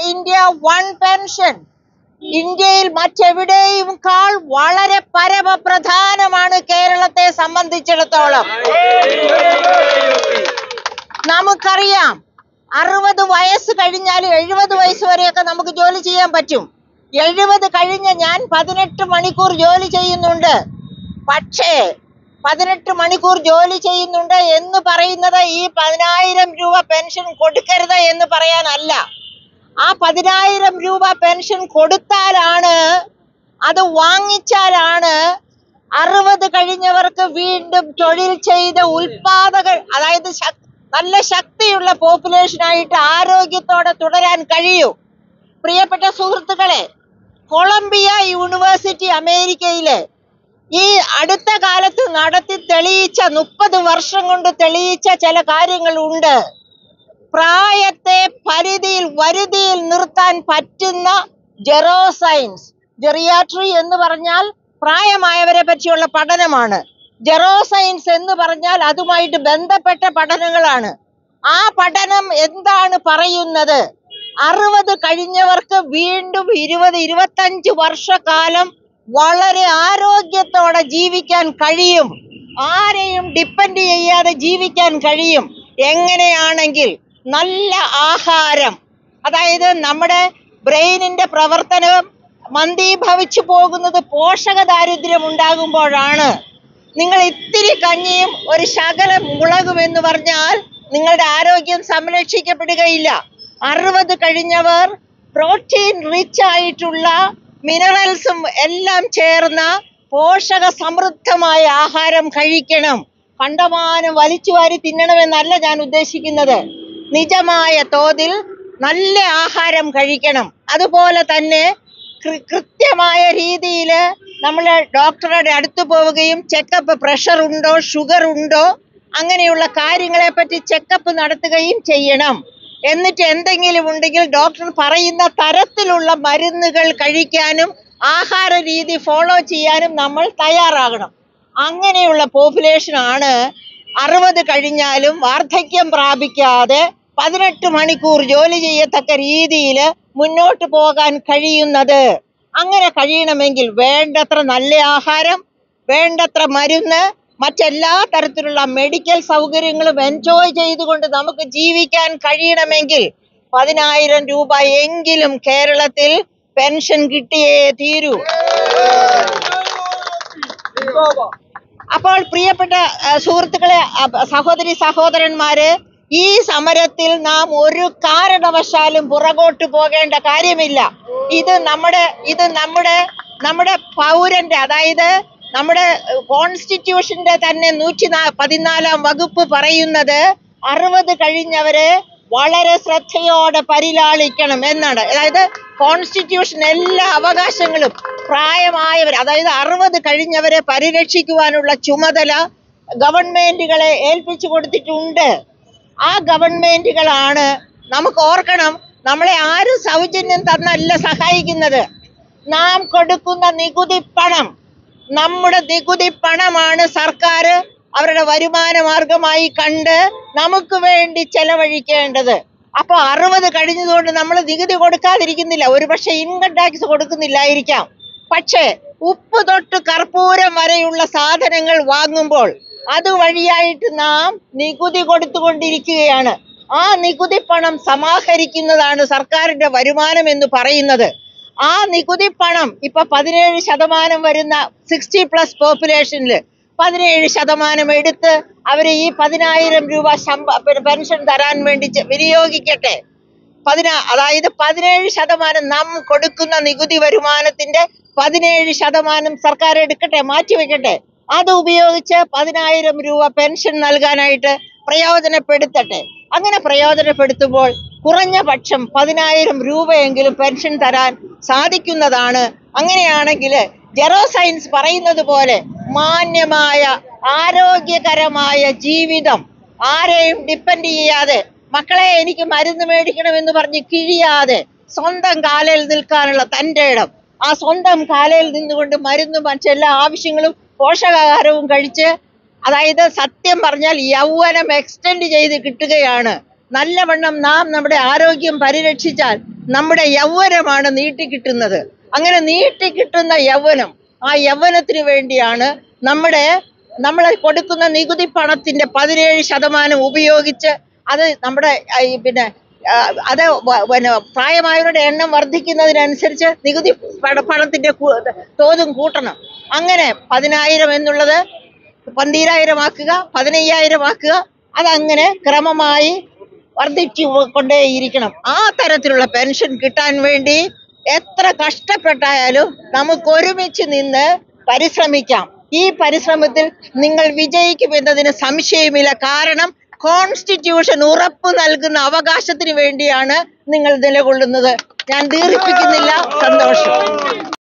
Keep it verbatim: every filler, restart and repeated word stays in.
India one pension ഇന്ത്യയിൽ മറ്റെവിടെയുംക്കാൾ വളരെ പരമപ്രധാനമാണ് കേരളത്തെ സംബന്ധിച്ചിടത്തോളം. നമുക്കറിയാം, അറുപത് വയസ്സ് കഴിഞ്ഞാലും എഴുപത് വയസ്സ് വരെയൊക്കെ നമുക്ക് ജോലി ചെയ്യാൻ പറ്റും. എഴുപത് കഴിഞ്ഞ ഞാൻ പതിനെട്ട് മണിക്കൂർ ജോലി ചെയ്യുന്നുണ്ട്. പക്ഷേ പതിനെട്ട് മണിക്കൂർ ജോലി ചെയ്യുന്നുണ്ട് എന്ന് പറയുന്നത് ഈ പതിനായിരം രൂപ പെൻഷൻ കൊടുക്കരുത് എന്ന് പറയാനല്ല. ആ പതിനായിരം രൂപ പെൻഷൻ കൊടുത്താലാണ്, അത് വാങ്ങിച്ചാലാണ് അറുപത് കഴിഞ്ഞവർക്ക് വീണ്ടും തൊഴിൽ ചെയ്ത് ഉൽപാദകർ, അതായത് നല്ല ശക്തിയുള്ള പോപ്പുലേഷനായിട്ട് ആരോഗ്യത്തോടെ തുടരാൻ കഴിയൂ. പ്രിയപ്പെട്ട സുഹൃത്തുക്കളെ, കൊളംബിയ യൂണിവേഴ്സിറ്റി അമേരിക്കയിലെ ഈ അടുത്ത കാലത്ത് നടത്തി തെളിയിച്ച, മുപ്പത് വർഷം കൊണ്ട് തെളിയിച്ച ചില കാര്യങ്ങളുണ്ട്. പ്രായത്തെ പരിധിയിൽ വരുതിയിൽ നിർത്താൻ പറ്റുന്ന ജെറോസയൻസ്, ജെറിയാട്രി എന്ന് പറഞ്ഞാൽ പ്രായമായവരെ പറ്റിയുള്ള പഠനമാണ്. ജെറോസയൻസ് എന്ന് പറഞ്ഞാൽ അതുമായിട്ട് ബന്ധപ്പെട്ട പഠനങ്ങളാണ്. ആ പഠനം എന്താണ് പറയുന്നത്? അറുപത് കഴിഞ്ഞവർക്ക് വീണ്ടും ഇരുപത് ഇരുപത്തഞ്ച് വർഷക്കാലം വളരെ ആരോഗ്യത്തോടെ ജീവിക്കാൻ കഴിയും. ആരെയും ഡിപ്പെൻഡ് ചെയ്യാതെ ജീവിക്കാൻ കഴിയും. എങ്ങനെയാണെങ്കിൽ നല്ല ആഹാരം, അതായത് നമ്മുടെ ബ്രെയിനിന്റെ പ്രവർത്തനം മന്ദീഭവിച്ചു പോകുന്നത് പോഷക ദാരിദ്ര്യം ഉണ്ടാകുമ്പോഴാണ്. നിങ്ങൾ ഇത്തിരി കഞ്ഞിയും ഒരു ശകലം മുളകും എന്ന് പറഞ്ഞാൽ നിങ്ങളുടെ ആരോഗ്യം സംരക്ഷിക്കപ്പെടുകയില്ല. അറുപത് കഴിഞ്ഞവർ പ്രോട്ടീൻ റിച്ച് ആയിട്ടുള്ള മിനറൽസും എല്ലാം ചേർന്ന പോഷക സമൃദ്ധമായ ആഹാരം കഴിക്കണം. കണ്ടമാനം വലിച്ചു വാരി തിന്നണമെന്നല്ല ഞാൻ ഉദ്ദേശിക്കുന്നത്. നിജമായ തോതിൽ നല്ല ആഹാരം കഴിക്കണം. അതുപോലെ തന്നെ കൃത്യമായ രീതിയിൽ നമ്മൾ ഡോക്ടറുടെ അടുത്ത് പോവുകയും ചെക്കപ്പ്, പ്രഷർ ഉണ്ടോ, ഷുഗർ ഉണ്ടോ, അങ്ങനെയുള്ള കാര്യങ്ങളെ പറ്റി ചെക്കപ്പ് നടത്തുകയും ചെയ്യണം. എന്നിട്ട് എന്തെങ്കിലും ഉണ്ടെങ്കിൽ ഡോക്ടർ പറയുന്ന തരത്തിലുള്ള മരുന്നുകൾ കഴിക്കാനും ആഹാര രീതി ഫോളോ ചെയ്യാനും നമ്മൾ തയ്യാറാകണം. അങ്ങനെയുള്ള പോപ്പുലേഷനാണ് അറുപത് കഴിഞ്ഞാലും വാർദ്ധക്യം പ്രാപിക്കാതെ പതിനെട്ട് മണിക്കൂർ ജോലി ചെയ്യത്തക്ക രീതിയിൽ മുന്നോട്ട് പോകാൻ കഴിയുന്നത്. അങ്ങനെ കഴിയണമെങ്കിൽ വേണ്ടത്ര നല്ല ആഹാരം, വേണ്ടത്ര മരുന്ന്, മറ്റെല്ലാ തരത്തിലുള്ള മെഡിക്കൽ സൗകര്യങ്ങളും എൻജോയ് ചെയ്തുകൊണ്ട് നമുക്ക് ജീവിക്കാൻ കഴിയണമെങ്കിൽ പതിനായിരം രൂപ എങ്കിലും കേരളത്തിൽ പെൻഷൻ കിട്ടിയേ തീരൂ. അപ്പോൾ പ്രിയപ്പെട്ട സുഹൃത്തുക്കളെ, സഹോദരി സഹോദരന്മാരെ, ഈ സമരത്തിൽ നാം ഒരു കാരണവശാലും പുറകോട്ട് പോകേണ്ട കാര്യമില്ല. ഇത് നമ്മുടെ ഇത് നമ്മുടെ നമ്മുടെ പൗരന്റെ, അതായത് നമ്മുടെ കോൺസ്റ്റിറ്റ്യൂഷന്റെ തന്നെ നൂറ്റി പതിനാലാം വകുപ്പ് പറയുന്നത് അറുപത് കഴിഞ്ഞവരെ വളരെ ശ്രദ്ധയോടെ പരിലാളിക്കണം എന്നാണ്. അതായത് കോൺസ്റ്റിറ്റ്യൂഷൻ എല്ലാ അവകാശങ്ങളും പ്രായമായവർ, അതായത് അറുപത് കഴിഞ്ഞവരെ പരിരക്ഷിക്കുവാനുള്ള ചുമതല ഗവൺമെന്റുകളെ ഏൽപ്പിച്ചു കൊടുത്തിട്ടുണ്ട്. ആ ഗവൺമെന്റുകളാണ്, നമുക്ക് ഓർക്കണം, നമ്മളെ ആരും സൗജന്യം തന്നല്ല സഹായിക്കുന്നത്. നാം കൊടുക്കുന്ന നികുതി പണം, നമ്മുടെ നികുതി പണമാണ് സർക്കാർ അവരുടെ വരുമാന മാർഗമായി കണ്ട് നമുക്ക് വേണ്ടി ചെലവഴിക്കേണ്ടത്. അപ്പൊ അറുപത് കഴിഞ്ഞതുകൊണ്ട് നമ്മൾ നികുതി കൊടുക്കാതിരിക്കുന്നില്ല, ഒരുപക്ഷെ ഇൻകം ടാക്സ് കൊടുക്കുന്നില്ലായിരിക്കാം. പക്ഷേ ഉപ്പ് തൊട്ട് കർപ്പൂരം വരെയുള്ള സാധനങ്ങൾ വാങ്ങുമ്പോൾ അതുവഴിയായിട്ട് നാം നികുതി കൊടുത്തുകൊണ്ടിരിക്കുകയാണ്. ആ നികുതി പണം സമാഹരിക്കുന്നതാണ് സർക്കാരിന്റെ വരുമാനം എന്ന് പറയുന്നത്. ആ നികുതി പണം ഇപ്പൊ പതിനേഴ് ശതമാനം വരുന്ന സിക്സ്റ്റി പ്ലസ് പോപ്പുലേഷനിൽ പതിനേഴ് ശതമാനം എടുത്ത് അവര് ഈ പതിനായിരം രൂപ പെൻഷൻ തരാൻ വേണ്ടി വിനിയോഗിക്കട്ടെ. പതിനാ അതായത് പതിനേഴ് ശതമാനം നാം കൊടുക്കുന്ന നികുതി വരുമാനത്തിന്റെ പതിനേഴ് ശതമാനം സർക്കാർ എടുക്കട്ടെ, മാറ്റിവെക്കട്ടെ. അത് ഉപയോഗിച്ച് പതിനായിരം രൂപ പെൻഷൻ നൽകാനായിട്ട് പ്രയോജനപ്പെടുത്തട്ടെ. അങ്ങനെ പ്രയോജനപ്പെടുത്തുമ്പോൾ കുറഞ്ഞ പക്ഷം പതിനായിരം രൂപയെങ്കിലും പെൻഷൻ തരാൻ സാധിക്കുന്നതാണ്. അങ്ങനെയാണെങ്കിൽ ജെറോസയൻസ് പറയുന്നത് പോലെ മാന്യമായ ആരോഗ്യകരമായ ജീവിതം, ആരെയും ഡിപ്പെൻഡ് ചെയ്യാതെ, മക്കളെ എനിക്ക് മരുന്ന് മേടിക്കണമെന്ന് പറഞ്ഞ് കിഴിയാതെ സ്വന്തം കാലിൽ നിൽക്കാനുള്ള തൻ്റെ ഇടം, ആ സ്വന്തം കാലിൽ നിന്നുകൊണ്ട് മരുന്നും മറ്റെല്ലാ ആവശ്യങ്ങളും പോഷകാഹാരവും കഴിച്ച്, അതായത് സത്യം പറഞ്ഞാൽ യൗവനം എക്സ്റ്റെൻഡ് ചെയ്ത് കിട്ടുകയാണ്. നല്ലവണ്ണം നാം നമ്മുടെ ആരോഗ്യം പരിരക്ഷിച്ചാൽ നമ്മുടെ യൗവനമാണ് നീട്ടിക്കിട്ടുന്നത്. അങ്ങനെ നീട്ടിക്കിട്ടുന്ന യൗവനം, ആ യൗവനത്തിന് വേണ്ടിയാണ് നമ്മുടെ നമ്മൾ കൊടുക്കുന്ന നികുതി പണത്തിന്റെ പതിനേഴ് ശതമാനം ഉപയോഗിച്ച് അത് നമ്മുടെ പിന്നെ അത് പിന്നെ പ്രായമായവരുടെ എണ്ണം വർദ്ധിക്കുന്നതിനനുസരിച്ച് നികുതി പണത്തിന്റെ തോതും കൂട്ടണം. അങ്ങനെ പതിനായിരം എന്നുള്ളത് പന്തീരായിരം ആക്കുക, പതിനയ്യായിരം ആക്കുക. അതങ്ങനെ ക്രമമായി വർദ്ധിച്ചു കൊണ്ടേയിരിക്കണം. ആ തരത്തിലുള്ള പെൻഷൻ കിട്ടാൻ വേണ്ടി എത്ര കഷ്ടപ്പെട്ടായാലും നമുക്ക് ഒരുമിച്ച് നിന്ന് പരിശ്രമിക്കാം. ഈ പരിശ്രമത്തിൽ നിങ്ങൾ വിജയിക്കുമെന്നതിന് സംശയമില്ല. കാരണം കോൺസ്റ്റിറ്റ്യൂഷൻ ഉറപ്പ് നൽകുന്ന അവകാശത്തിന് വേണ്ടിയാണ് നിങ്ങൾ നിലകൊള്ളുന്നത്. ഞാൻ ദീർഘിപ്പിക്കുന്നില്ല. സന്തോഷം.